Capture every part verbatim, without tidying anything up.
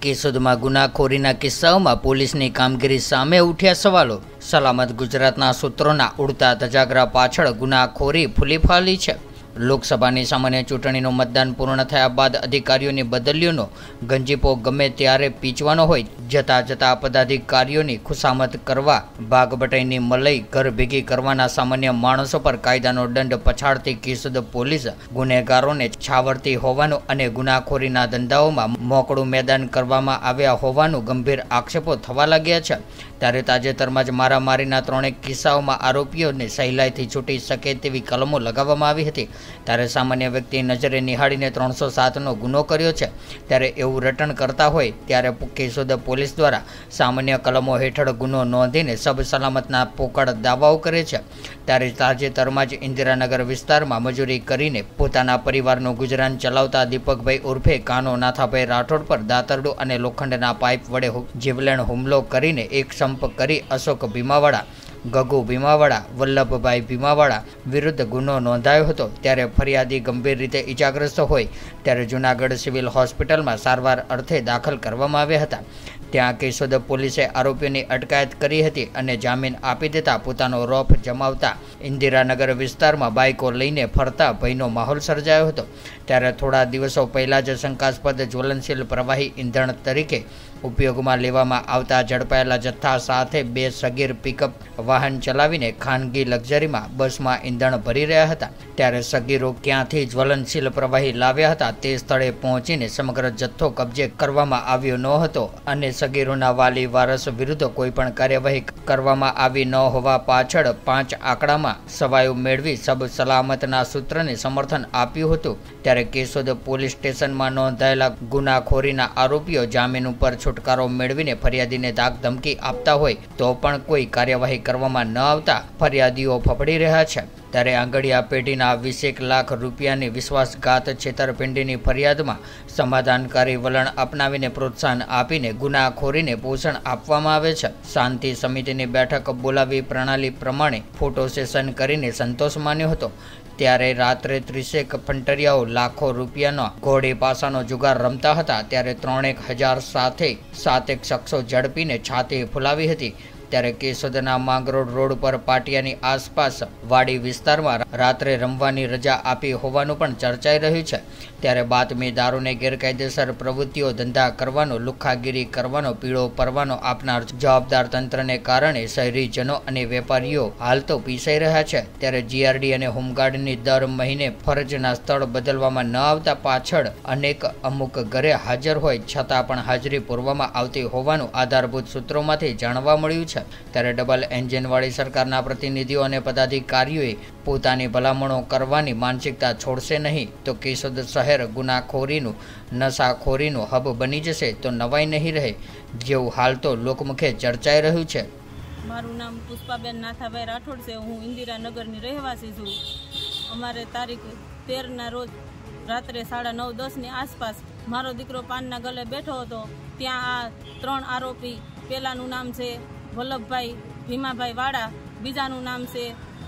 કેશોદમાં ગુનાખોરીના કિસ્સાઓમાં પોલીસની કામગીરી સામે ઉઠ્યા સવાલો। સલામત ગુજરાતના સૂત્રોના ઉડતા ધજાગરા પાછળ ગુનાખોરી ફૂલી ફાલી છે। લોકસભાની સામાન્ય ચૂંટણીનું મતદાન પૂર્ણ થયા બાદ અધિકારીઓની બદલીઓનો ગંજીપો ગમે ત્યારે પીંચવાનો હોય, જતા જતા પદાધિકારીઓની ખુશામત કરવા ભાગબટાઈની મલઈ ઘર ભેગી કરવાના સામાન્ય માણસો પર કાયદાનો દંડ પછાડતી કેશોદ પોલીસ ગુનેગારોને છાવરતી હોવાનું અને ગુનાખોરીના ધંધાઓમાં મોકળું મેદાન કરવામાં આવ્યા હોવાનું ગંભીર આક્ષેપો થવા લાગ્યા છે। ત્યારે તાજેતરમાં જ મારામારીના ત્રણેક કિસ્સાઓમાં આરોપીઓને સહેલાઈથી છૂટી શકે તેવી કલમો લગાવવામાં આવી હતી। ત્યારે સામાન્ય વ્યક્તિ નજરે નિહાળીને ત્રણસો સાતનો ગુનો કર્યો છે, ત્યારે એવું રટણ કરતા હોય ત્યારે કેશોદ પોલીસ દ્વારા સામાન્ય કલમો હેઠળ ગુનો નોંધીને સબ સલામતના પોકળ દાવાઓ કરે છે। ત્યારે તાજેતરમાં જ ઇન્દિરાનગર વિસ્તારમાં મજૂરી કરીને પોતાના પરિવારનું ગુજરાન ચલાવતા દીપકભાઈ ઉર્ફે કાનો નાથાભાઈ રાઠોડ પર દાતરડું અને લોખંડના પાઇપ વડે જીવલેણ હુમલો કરીને એક સંપ કરી અશોક ભીમાવાડા, ગગુ ભીમાવાડા, વલ્લભભાઈ ભીમાવાડા વિરુદ્ધ ગુનો નોંધાયો હતો। ત્યારે ફરિયાદી ગંભીર રીતે ઇજાગ્રસ્ત હોય ત્યારે જૂનાગઢ સિવિલ હોસ્પિટલમાં સારવાર અર્થે દાખલ કરવામાં આવ્યા હતા। ત્યાં કેશોદ પોલીસે આરોપીઓની અટકાયત કરી હતી અને જામીન આપી દેતા પોતાનો રોફ જમાવતા ઇન્દિરાનગર વિસ્તારમાં બાઇકો લઈને ફરતા ભયનો માહોલ સર્જાયો હતો। ત્યારે થોડા દિવસો પહેલાં જ શંકાસ્પદ જ્વલનશીલ પ્રવાહી ઈંધણ તરીકે ઉપયોગમાં લેવામાં આવતા ઝડપાયેલા જથ્થા સાથે બે સગીર પિકઅપ વાહન ચલાવીને ખાનગી લક્ઝરીમાં બસમાં ઈંધણ ભરી રહ્યા હતા। ત્યારે સગીરો ક્યાંથી જ્વલનશીલ પ્રવાહી લાવ્યા હતા તે સ્થળે પહોંચીને સમગ્ર જથ્થો કબજે કરવામાં આવ્યો ન હતો અને સગીરોના વાલી વારસ વિરુદ્ધ કોઈપણ કાર્યવાહી કરવામાં આવી ન હોવા પાછળ પાંચ આંકડામાં સવાયો મેળવી સબ સલામતના સૂત્રને સમર્થન આપ્યું હતું। ત્યારે કેશોદ પોલીસ સ્ટેશનમાં નોંધાયેલા ગુનાખોરીના આરોપીઓ જામીન ઉપર છુટકારો મેળવીને ફરિયાદીને ધાક ધમકી આપતા હોય તો પણ કોઈ કાર્યવાહી કરવામાં ન આવતા ફરિયાદીઓ ફફડી રહ્યા છે। ત્યારે આંગડિયા પેઢીના વીસેક લાખ રૂપિયાની વિશ્વાસઘાત છેતરપિંડીની ફરિયાદમાં સમાધાનકારી વલણ અપનાવીને પ્રોત્સાહન આપીને ગુનાખોરીને પોષણ આપવામાં આવે છે। શાંતિ સમિતિની બેઠક બોલાવી પ્રણાલી પ્રમાણે ફોટો સેશન કરીને સંતોષ માન્યો હતો। ત્યારે રાત્રે ત્રીસેક ફંટરિયાઓ લાખો રૂપિયાનો ઘોડી પાસાનો જુગાર રમતા હતા। ત્યારે ત્રણેક હજાર સાથે સાતેક શખ્સો ઝડપીને છાતી ફુલાવી હતી। ત્યારે કેશોદના માંગરોળ રોડ પર પાટિયાની આસપાસ વાડી વિસ્તારમાં રાત્રે રમવાની રજા આપી હોવાનું પણ ચર્ચાઈ રહ્યું છે। ત્યારે બાતમીદારોને ગેરકાયદેસર પ્રવૃત્તિઓ ધંધા કરવાનો, લુખ્ખાગીરી કરવાનો પીળો પરવાનો આપનાર જવાબદાર તંત્રને કારણે શહેરીજનો અને વેપારીઓ હાલ તો પીસાઈ રહ્યા છે। ત્યારે જીઆરડી અને હોમગાર્ડની દર મહિને ફરજના સ્થળ બદલવામાં ન આવતા પાછળ અનેક અમુક ઘરે હાજર હોય છતાં પણ હાજરી પૂરવામાં આવતી હોવાનું આધારભૂત સૂત્રોમાંથી જાણવા મળ્યું છે। ત્યારે ડબલ એન્જિનવાળી સરકારના પ્રતિનિધિઓ અને પદાધિકારીઓએ પોતાની ભલામણો કરવાની માનસિકતા છોડશે નહીં તો કેશોદ શહેર ગુનાખોરીનું, નશાખોરીનું હબ બની જશે તો નવાઈ નહીં રહે, જેવું હાલ તો લોકમુખે ચર્ચાઈ રહ્યું છે। મારું નામ પુષ્પાબેન નાથાભાઈ રાઠોડ છે। હું ઇન્દિરાનગરની રહેવાસી છું। અમારે તારીખ તેરના રોજ રાત્રે સાડા નવ દસની આસપાસ મારો દીકરો પાનના ગલે બેઠો હતો। ત્યાં આ ત્રણ આરોપી, પહેલાંનું નામ છે વલ્લભભાઈ ભીમાભાઈ વાડા, બીજાનું નામ છે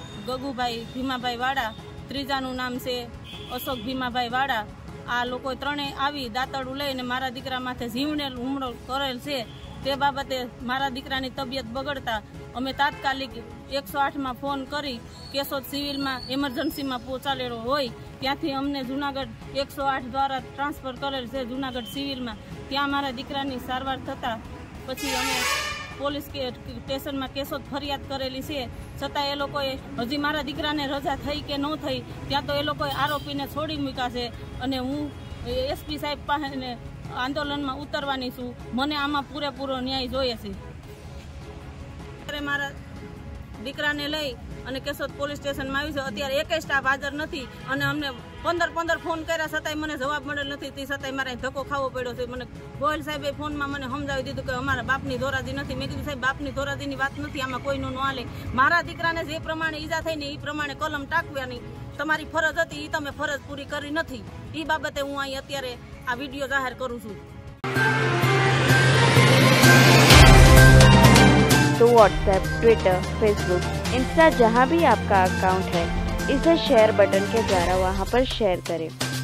ગગુભાઈ ભીમાભાઈ વાડા, ત્રીજાનું નામ છે અશોક ભીમાભાઈ વાડા। આ લોકો ત્રણેય આવી દાતરડું લઈને મારા દીકરા માથે જીવલેણ હુમલો કરેલ છે। તે બાબતે મારા દીકરાની તબિયત બગડતા અમે તાત્કાલિક એકસો આઠમાં ફોન કરી કેશોદ સિવિલમાં એમરજન્સીમાં પહોંચાડેલો હોય ત્યાંથી અમને જૂનાગઢ એકસો આઠ દ્વારા ટ્રાન્સફર કરેલ છે જૂનાગઢ સિવિલમાં। ત્યાં મારા દીકરાની સારવાર થતાં પછી અમે પોલીસ સ્ટેશનમાં કેશોદ ફરિયાદ કરેલી છે, છતાં એ લોકોએ હજી મારા દીકરાને રજા થઈ કે ન થઈ ત્યાં તો એ લોકોએ આરોપીને છોડી મૂક્યા છે અને હું એસપી સાહેબ પાસે આંદોલનમાં ઉતરવાની છું। મને આમાં પૂરેપૂરો ન્યાય જોઈએ છે। અત્યારે મારા દીકરાને લઈ અને કેશોદ પોલીસ સ્ટેશનમાં આવી છે। અત્યારે એકેય સ્ટાફ હાજર નથી અને અમને પંદર પંદર ફોન કર્યા છતાંય મને જવાબ મળેલ નથી। તે છતાંય મારે ધક્કો ખાવો પડ્યો છે। મને ગોયલ સાહેબે ફોનમાં મને સમજાવી દીધું કે અમારા બાપની ધોરાજી નથી। મેં કીધું સાહેબ બાપની ધોરાજીની વાત નથી, આમાં કોઈનું ન હાલે। મારા દીકરાને જે પ્રમાણે ઈજા થઈ ને એ પ્રમાણે કલમ ટાંકવાની તમારી ફરજ હતી, એ તમે ફરજ પૂરી કરી નથી। એ બાબતે હું અહીં અત્યારે આ વિડીયો જાહેર કરું છું। तो व्हाट्सएप, ट्विटर, फेसबुक, इंस्टा जहाँ भी आपका अकाउंट है इसे शेयर बटन के द्वारा वहाँ पर शेयर करें।